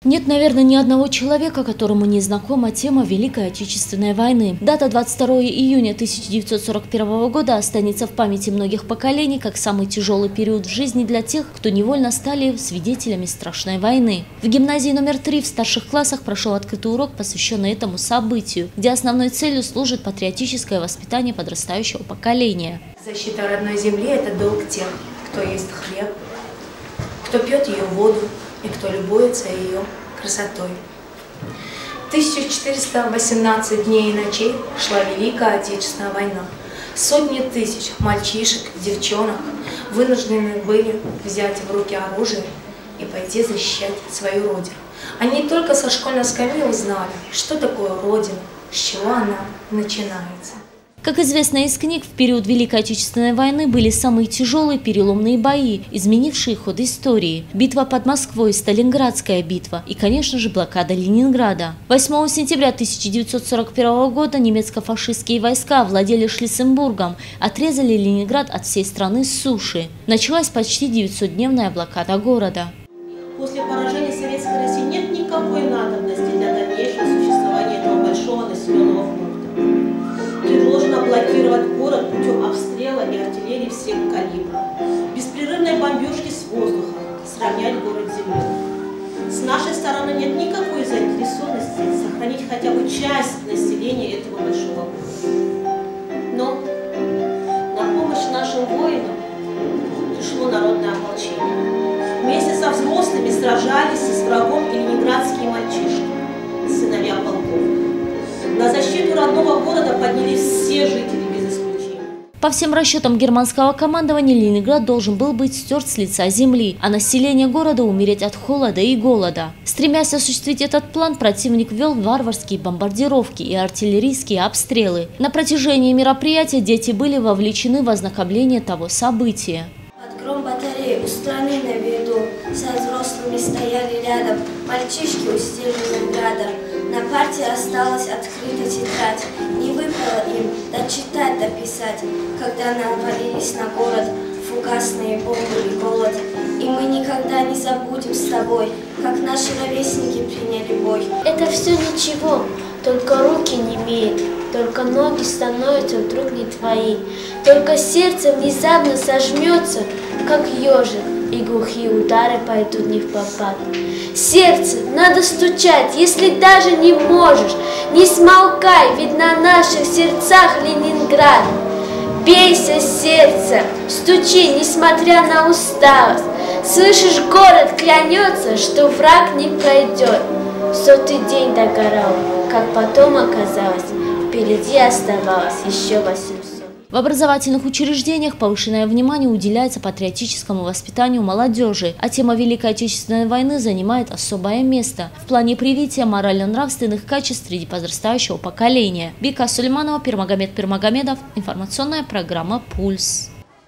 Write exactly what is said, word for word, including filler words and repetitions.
Нет, наверное, ни одного человека, которому не знакома тема Великой Отечественной войны. Дата двадцать второго июня тысяча девятьсот сорок первого года останется в памяти многих поколений как самый тяжелый период в жизни для тех, кто невольно стали свидетелями страшной войны. В гимназии номер три в старших классах прошел открытый урок, посвященный этому событию, где основной целью служит патриотическое воспитание подрастающего поколения. Защита родной земли – это долг тех, кто ест хлеб, кто пьет ее воду и кто любуется ее красотой. тысяча четыреста восемнадцать дней и ночей шла Великая Отечественная война. Сотни тысяч мальчишек, девчонок вынуждены были взять в руки оружие и пойти защищать свою родину. Они только со школьной скамьи узнали, что такое родина, с чего она начинается. Как известно из книг, в период Великой Отечественной войны были самые тяжелые переломные бои, изменившие ход истории. Битва под Москвой, Сталинградская битва и, конечно же, блокада Ленинграда. восьмого сентября тысяча девятьсот сорок первого года немецко-фашистские войска овладели Шлиссельбургом, отрезали Ленинград от всей страны с суши. Началась почти девятисотдневная блокада города. После поражения Советской России нет никакой надобности для дальнейшего существования этого большого населенного пункта. Предложено блокировать город путем обстрела и артиллерии всех калибров, беспрерывной бомбежки с воздуха, сравнять город с землей. С нашей стороны нет никакой заинтересованности сохранить хотя бы часть населения этого большого города. Но на помощь нашим воинам пришло народное ополчение. Вместе со взрослыми сражались с врагом и ленинградские мальчишки, сыновья полковника. На защиту родного города поднялись все жители без исключения. По всем расчетам германского командования, Ленинград должен был быть стерт с лица земли, а население города умереть от холода и голода. Стремясь осуществить этот план, противник вел варварские бомбардировки и артиллерийские обстрелы. На протяжении мероприятия дети были вовлечены в ознакомление того события. Под гром батареи у страны на виду, со взрослыми стояли рядом, мальчишки усиленным градом. На парте осталась открыта тетрадь, не выпало им дочитать, дописать, когда навалились на город фугасные бомбы и голод. И мы никогда не забудем с тобой, как наши ровесники приняли бой. Это все ничего, только руки не имеют, только ноги становятся вдруг не твои, только сердце внезапно сожмется, как ежик, и глухие удары пойдут не впопад. Сердце, надо стучать, если даже не можешь, не смолкай, ведь на наших сердцах Ленинград. Бейся, сердце, стучи, несмотря на усталость. Слышишь, город клянется, что враг не пройдет. Сотый день догорал, как потом оказалось, впереди оставалось еще восемьсот. В образовательных учреждениях повышенное внимание уделяется патриотическому воспитанию молодежи, а тема Великой Отечественной войны занимает особое место в плане привития морально-нравственных качеств среди подрастающего поколения. Бика Сулейманова, Пирмагомед Пирмагомедов. Информационная программа «Пульс».